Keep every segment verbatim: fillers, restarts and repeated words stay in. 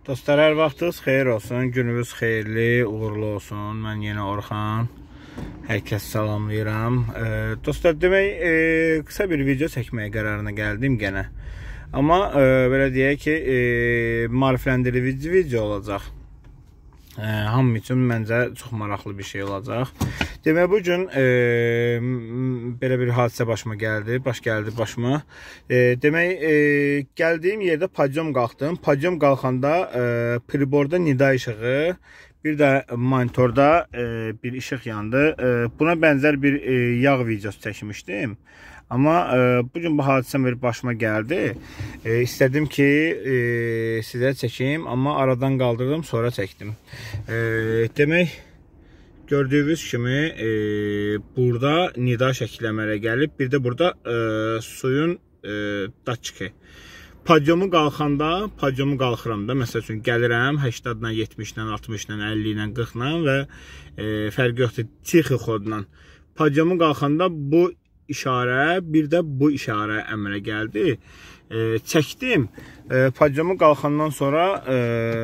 Dostlar, hər vaxtınız xeyir olsun, gününüz xeyirli, uğurlu olsun. Mən yenə Orxan, hər kəs salamlayıram. E, dostlar, demək, e, qısa bir video çəkməyə qərarına gəldim gənə. Amma e, belə deyək ki, e, marifləndirici video olacaq. E, hamı üçün məncə çox maraqlı bir şey olacaq. Demək, bugün e, belə bir hadisə başıma gəldi, baş gəldi başıma. E, demək, e, gəldiyim yerdə padyom qalxdım. Padyom qalxanda e, priborda nida işığı, bir də monitorda e, bir işıq yandı. E, buna bənzər bir e, yağ videosu çəkmişdim. Amma e, bugün bu hadisə bir başıma gəldi. E, istədim ki, e, sizə çəkeyim, amma aradan qaldırdım, sonra çəkdim. E, demək, gördüyünüz kimi e, burada nida şəkli əmələ gəlib. Bir də burada e, suyun e, daçki. Padyomu qalxanda, padyomu qalxıram da. Məsəl üçün gəlirəm səksən, yetmiş, altmış, əlli, qırx və e, fərqi yoxdur, tixi xodla. Padyomu qalxanda bu işarə, bir də bu işarə əmələ gəldi. E, çəkdim. E, padyomu qalxandan sonra e,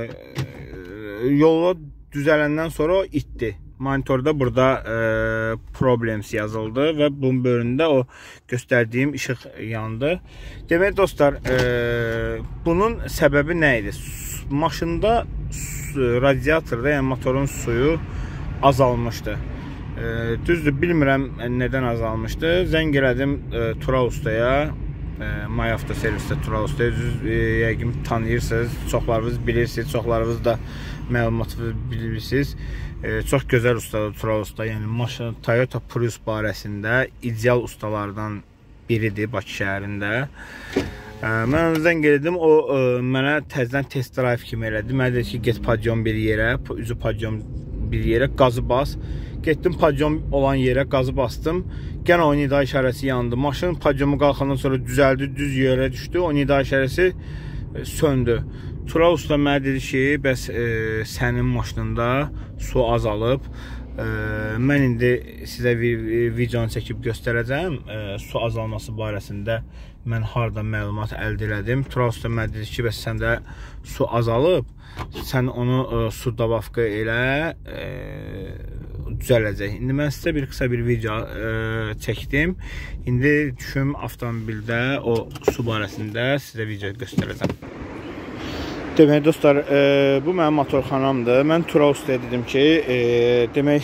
yola düzələndən sonra o itdi. Monitorda burada e, problems yazıldı və bunun bölümündə o göstərdiyim işıq yandı. Demək, dostlar, e, bunun səbəbi nə idi? Maşında radiatorda, yəni motorun suyu azalmışdı. E, düzdür, bilmirəm nədən azalmışdı. Zəng elədim e, Tural ustaya, e, My Avto servisdə Tural ustaya. Düz, e, yəqin tanıyırsınız, çoxlarınız bilirsiniz, çoxlarınız da məlumatı bilirsiniz. E, çox gözəl ustadır Tural usta. Yəni maşın Toyota Prius barəsində ideal ustalardan biridir Bakı şəhərində. E, mən zəng elədim, o e, mənə təzədən test drive kimi elədi. Mənə dedi ki, get padyom bir yerə, üzü padyom bir yerə, qazı bas. Getdim padyom olan yerə, qazı bastım. Gənə o nida işarəsi yandı. Maşın padyomu qalxandan sonra düzəldi, düz yerə düşdü. O nida işarəsi e, söndü. Tural usta mənə dedi ki, bəs e, sənin maşınında su azalıb. E, mən indi sizə videonu çəkib göstərəcəm. E, su azalması barəsində mən harada məlumat əldə elədim. Tural usta mənə dedi ki, bəs səndə su azalıb. Sən onu e, su dabafqa elə e, düzələcək. İndi mən sizə bir qısa bir video e, çəkdim. İndi düşüm avtomobildə o su barəsində sizə video göstərəcəm. Demək, dostlar, e, bu mənim motorxanamdır. Mən Tural ustaya dedim ki, e, demək,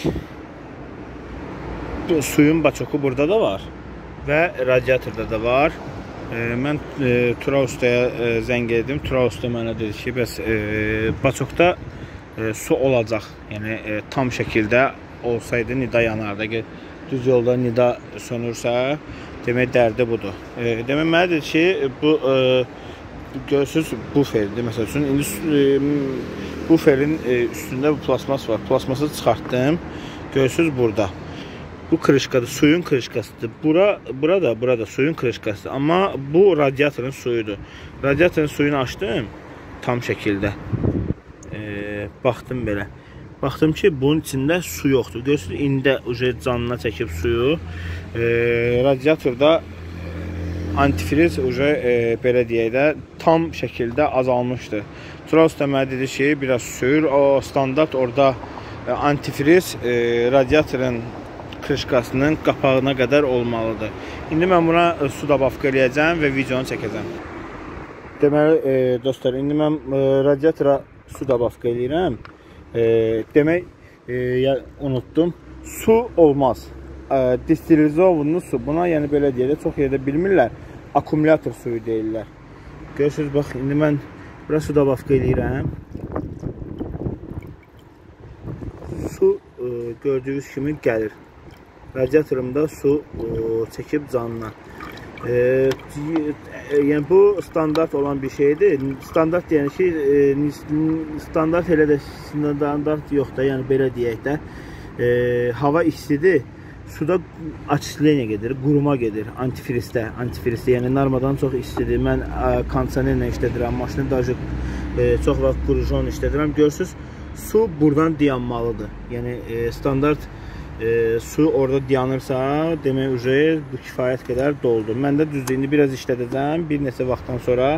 suyun baçoku burada da var və radiatorda da var. E, mən e, Tural ustaya e, zəng edim. Tural usta mənə dedi ki, bəs e, baçokda e, su olacaq. Yəni, e, tam şəkildə olsaydı nida yanardı. Düz yolda nida sönürsə, demək, dərdi budur. E, demək, mənə dedi ki, bu e, görürsünüz, buferdir. Məsəl üçün, indi e, buferin e, üstündə bu plasmas var. Plasması çıxartdım. Görürsünüz burada. Bu krışkadır, suyun krışkasıdır. Bura, burada, burada suyun krışkasıdır. Amma bu radiatorun suyudur. Radiatorun suyunu açdım tam şəkildə. E, baxdım belə. Baxdım ki, bunun içində su yoxdur. Görürsünüz, indi canına çəkib suyu. E, radiatorda antifriz uca e, belə deyək də tam şəkildə azalmışdı. Tural usta mənə dedi ki, biraz sür. O standart orada e, antifriz e, radiatorun krışkasının qapağına qədər olmalıdır. İndi mən buna e, su dabafqa eləyəcəm və videonu çəkəcəm. Deməli, e, dostlar, indi mən e, radiatora su dabafqa eləyirəm. E, demək, e, ya, unutdum. Su olmaz. Distillizovanlı su. Buna yəni belə deyək, çox yerdə bilmirlər. Akkumulyator suyu deyirlər. Görürsünüz, bax, indi mən biraz su dabafqa eləyirəm. Su e, gördüyünüz kimi gəlir. Radiatorumda su e, çəkib canına. E, yəni bu standart olan bir şeydir. Standart yəni ki, e, standart elə də standart yoxdur. Yəni belə deyək də, e, hava istidir. Suda açıqleniya gedir, quruma gedir antifrizdə. Antifrizdə, yəni normadan çox istidir. Mən kondisionerlə işlədirəm, maşını dajıq e, çox vaxt qurujon işlədirəm. Görürsünüz, su buradan dayanmalıdır. Yəni e, standart e, su orada dayanırsa, demək, bu kifayət qədər doldu. Mən də düzdür, indi biraz işlədəcəm. Bir neçə vaxtdan sonra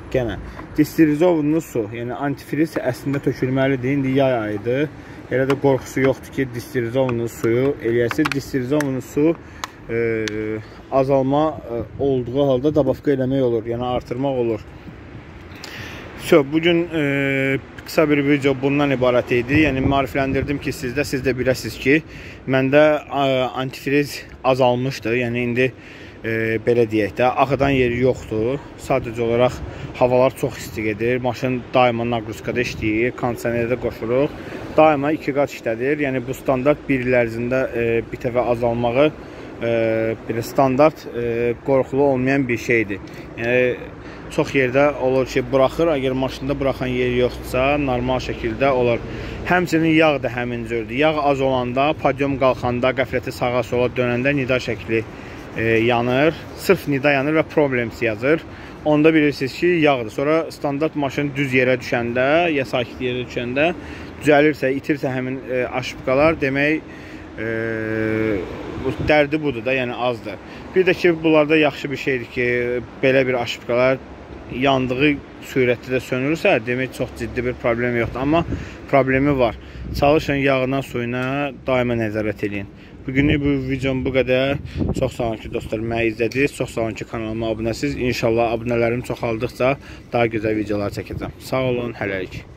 Genə distirizovunlu su, yəni antifriz əslində tökülməlidir. İndi yay ayıdır. Elə də qorxusu yoxdur ki, distirizovunlu suyu eləyəsi. Distirizovunlu su e, azalma e, olduğu halda dabafqa eləmək olur, yəni artırmaq olur. So, bugün e, qısa bir video bundan ibarət idi. Yəni maarifləndirdim ki, sizdə siz də biləsiniz ki, məndə e, antifriz azalmışdı. Yəni indi e, belə deyək də, axıdan yeri yoxdur. Sadəcə olaraq havalar çox isti gedir. Maşın daima naqruzkada işləyir, kondisionerdə qoşuruq. Daima iki qat işlədir. Yəni bu standart bir il ərzində e, bir dəfə azalmağı e, bir standart e, qorxulu olmayan bir şeydir. Yəni çox yerdə olur ki, buraxır. Əgər maşında buraxan yeri yoxdursa, normal şəkildə olur. Həmçinin yağ da həmin cürdür. Yağ az olanda, padyom qalxanda, qəfləti sağa sola dönəndə nida şəkli e, yanır. Sırf nida yanır və problems yazır. Onda bilirsiniz ki, yağdır. Sonra standart maşın düz yerə düşəndə, ya sakit yerə düşəndə düzəlirsə, itirsə həmin e, aşıbqalar, demək e, dərdi budur da, yəni azdır. Bir də ki, bunlarda yaxşı bir şeydir ki, belə bir aşıbqalar yandığı sürətdə də sönürsə, demək çox ciddi bir problem yoxdur. Amma problemi var. Çalışın yağına, suyuna daima nəzarət edin. Bugünlük bu videom bu qədər. Çox sağ olun ki, dostlar, məni izlədiniz. Çox sağ olun ki, kanalıma abunəsiz. İnşallah abunələrim çoxaldıqca daha gözəl videolar çəkəcəm. Sağ olun, hələlik.